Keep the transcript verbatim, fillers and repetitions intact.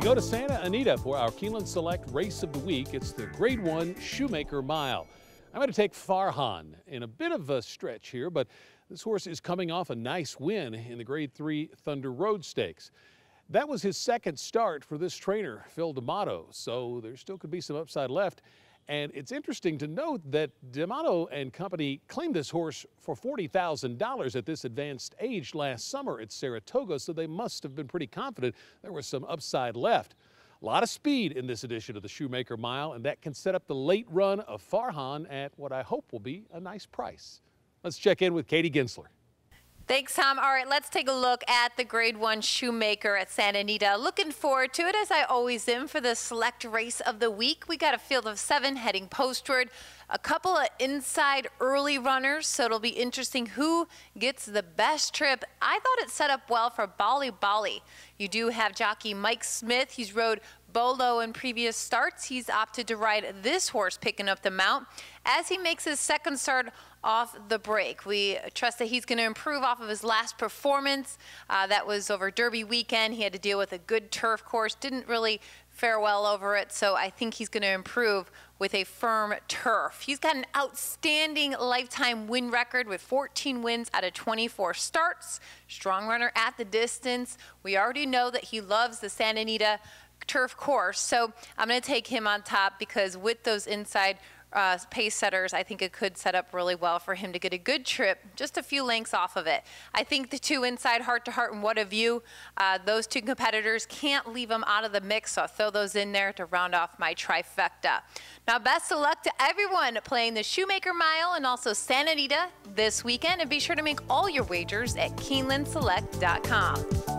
go to Santa Anita for our Keeneland Select Race of the Week. It's the Grade One Shoemaker Mile. I'm going to take Farhan in a bit of a stretch here, but this horse is coming off a nice win in the Grade Three Thunder Road Stakes. That was his second start for this trainer, Phil D'Amato, so there still could be some upside left. And it's interesting to note that D'Amato and company claimed this horse for forty thousand dollars at this advanced age last summer at Saratoga, so they must have been pretty confident there was some upside left. A lot of speed in this edition of the Shoemaker Mile, and that can set up the late run of Farhan at what I hope will be a nice price. Let's check in with Katie Ginsler. Thanks, Tom. All right, let's take a look at the Grade One Shoemaker at Santa Anita. Looking forward to it, as I always am, for the select race of the week. We got a field of seven heading postward, a couple of inside early runners, so it'll be interesting who gets the best trip. I thought it set up well for Bali Bali. You do have jockey Mike Smith. He's rode Bolo in previous starts. He's opted to ride this horse, picking up the mount as he makes his second start off the break. We trust that he's going to improve off of his last performance. Uh, that was over Derby weekend. He had to deal with a good turf course. Didn't really fare well over it, so I think he's going to improve with a firm turf. He's got an outstanding lifetime win record with fourteen wins out of twenty-four starts. Strong runner at the distance. We already know that he loves the Santa Anita turf course, so I'm going to take him on top because with those inside Uh, pace setters, I think it could set up really well for him to get a good trip, just a few lengths off of it. I think the two inside Heart to Heart and What a View, uh, those two competitors, can't leave them out of the mix, so I'll throw those in there to round off my trifecta. Now, best of luck to everyone playing the Shoemaker Mile and also Santa Anita this weekend, and be sure to make all your wagers at Keeneland Select dot com.